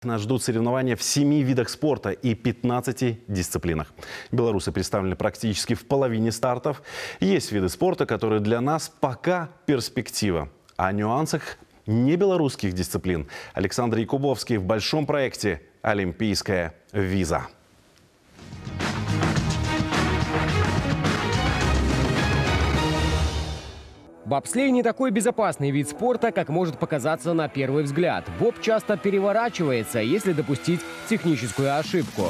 Нас ждут соревнования в 7 видах спорта и 15 дисциплинах. Белорусы представлены практически в половине стартов. Есть виды спорта, которые для нас пока перспектива. О нюансах небелорусских дисциплин Александр Якубовский в большом проекте «Олимпийская виза». Бобслей не такой безопасный вид спорта, как может показаться на первый взгляд. Боб часто переворачивается, если допустить техническую ошибку.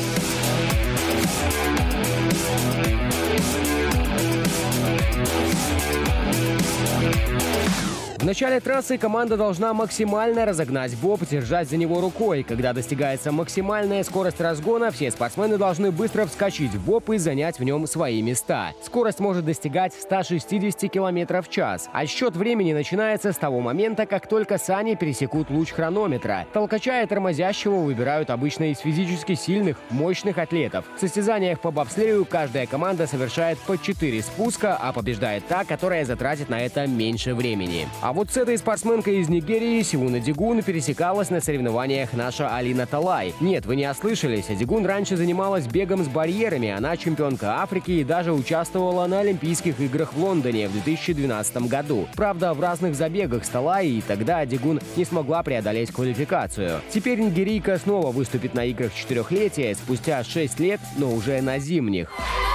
В начале трассы команда должна максимально разогнать боб, держать за него рукой. Когда достигается максимальная скорость разгона, все спортсмены должны быстро вскочить в боб и занять в нем свои места. Скорость может достигать 160 км в час. Отсчет времени начинается с того момента, как только сани пересекут луч хронометра. Толкача и тормозящего выбирают обычно из физически сильных, мощных атлетов. В состязаниях по бобслею каждая команда совершает по 4 спуска, а побеждает та, которая затратит на это меньше времени. А вот с этой спортсменкой из Нигерии Сиуна Дигун пересекалась на соревнованиях наша Алина Талай. Нет, вы не ослышались. Дигун раньше занималась бегом с барьерами. Она чемпионка Африки и даже участвовала на Олимпийских играх в Лондоне в 2012 году. Правда, в разных забегах с Талай, и тогда Дигун не смогла преодолеть квалификацию. Теперь нигерийка снова выступит на играх четырехлетия спустя 6 лет, но уже на зимних.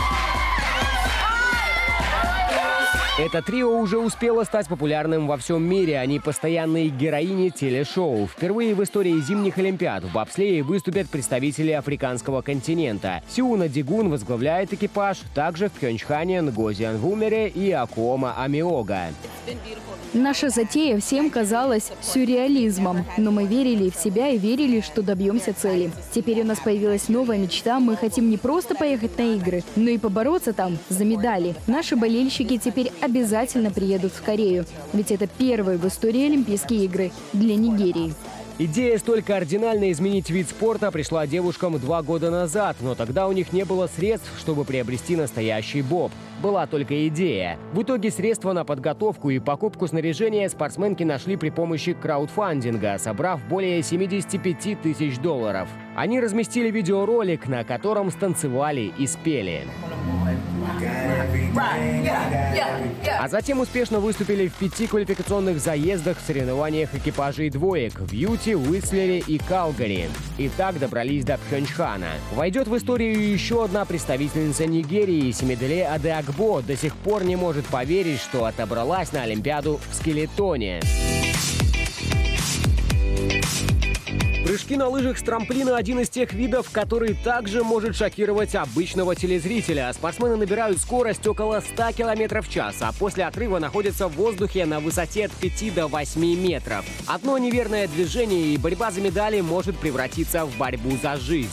Это трио уже успело стать популярным во всем мире. Они постоянные героини телешоу. Впервые в истории зимних Олимпиад в бобслее выступят представители африканского континента. Сиуна Дигун возглавляет экипаж, также в Пхенчхане Нгози Анвумере и Акуома Амиога. Наша затея всем казалась сюрреализмом, но мы верили в себя и верили, что добьемся цели. Теперь у нас появилась новая мечта. Мы хотим не просто поехать на игры, но и побороться там за медали. Наши болельщики теперь обязательно приедут в Корею, ведь это первые в истории Олимпийские игры для Нигерии. Идея столь кардинально изменить вид спорта пришла девушкам 2 года назад, но тогда у них не было средств, чтобы приобрести настоящий боб. Была только идея. В итоге средства на подготовку и покупку снаряжения спортсменки нашли при помощи краудфандинга, собрав более 75 тысяч долларов. Они разместили видеоролик, на котором станцевали и спели. А затем успешно выступили в 5 квалификационных заездах в соревнованиях экипажей двоек в Юте, Уистлере и Калгари. И так добрались до Пхенчхана. Войдет в историю еще одна представительница Нигерии, Семиделе Адеагбо, до сих пор не может поверить, что отобралась на Олимпиаду в скелетоне. Прыжки на лыжах с трамплина – один из тех видов, который также может шокировать обычного телезрителя. Спортсмены набирают скорость около 100 км в час, а после отрыва находятся в воздухе на высоте от 5 до 8 метров. Одно неверное движение, и борьба за медали может превратиться в борьбу за жизнь.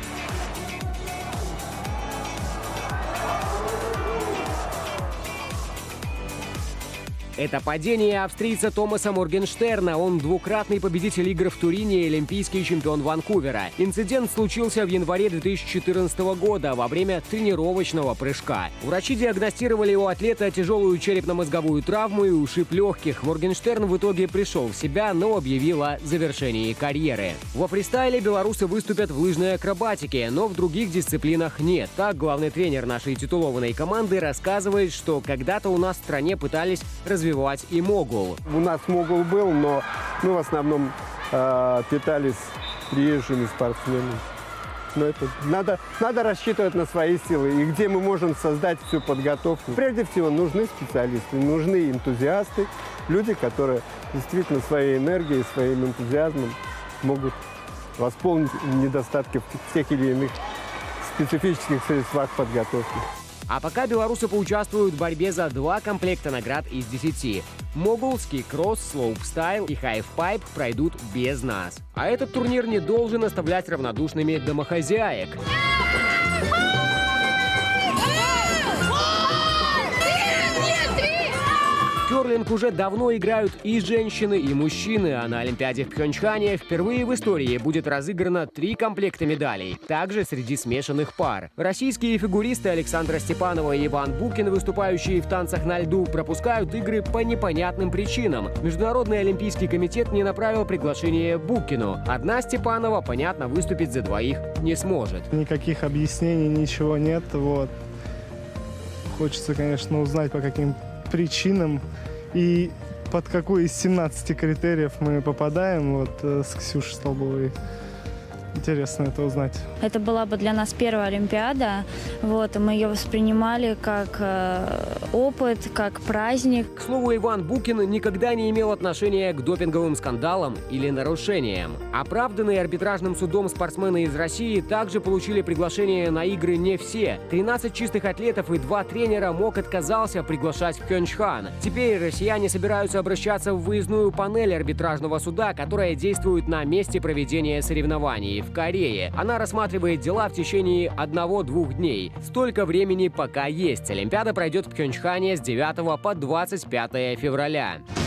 Это падение австрийца Томаса Моргенштерна. Он двукратный победитель игр в Турине и олимпийский чемпион Ванкувера. Инцидент случился в январе 2014 года во время тренировочного прыжка. Врачи диагностировали у атлета тяжелую черепно-мозговую травму и ушиб легких. Моргенштерн в итоге пришел в себя, но объявил о завершении карьеры. Во фристайле белорусы выступят в лыжной акробатике, но в других дисциплинах нет. Так, главный тренер нашей титулованной команды рассказывает, что когда-то у нас в стране пытались развивать и могул. У нас могул был, но мы в основном питались приезжими спортсменами. Но это надо рассчитывать на свои силы. И где мы можем создать всю подготовку. Прежде всего нужны специалисты, нужны энтузиасты, люди, которые действительно своей энергией, своим энтузиазмом могут восполнить недостатки в тех или иных специфических средствах подготовки. А пока белорусы поучаствуют в борьбе за 2 комплекта наград из 10. Могулский, кросс, слоупстайл и хайфпайп пройдут без нас. А этот турнир не должен оставлять равнодушными домохозяек. В Керлинг уже давно играют и женщины, и мужчины, а на Олимпиаде в Пхёнчхане впервые в истории будет разыграно 3 комплекта медалей, также среди смешанных пар. Российские фигуристы Александра Степанова и Иван Букин, выступающие в танцах на льду, пропускают игры по непонятным причинам. Международный олимпийский комитет не направил приглашение Букину. Одна Степанова, понятно, выступить за двоих не сможет. Никаких объяснений, ничего нет. Вот. Хочется, конечно, узнать, по каким причинам и под какой из 17 критериев мы попадаем с Ксюшей Столбовой. Интересно это узнать. Это была бы для нас первая Олимпиада. Мы ее воспринимали как опыт, как праздник. К слову, Иван Букин никогда не имел отношения к допинговым скандалам или нарушениям. Оправданные арбитражным судом спортсмены из России также получили приглашение на игры не все. 13 чистых атлетов и 2 тренера МОК отказался приглашать в Пхёнчхан. Теперь россияне собираются обращаться в выездную панель арбитражного суда, которая действует на месте проведения соревнований в Корее. Она рассматривает дела в течение 1-2 дней. Столько времени пока есть. Олимпиада пройдет в Пхёнчхане с 9 по 25 февраля.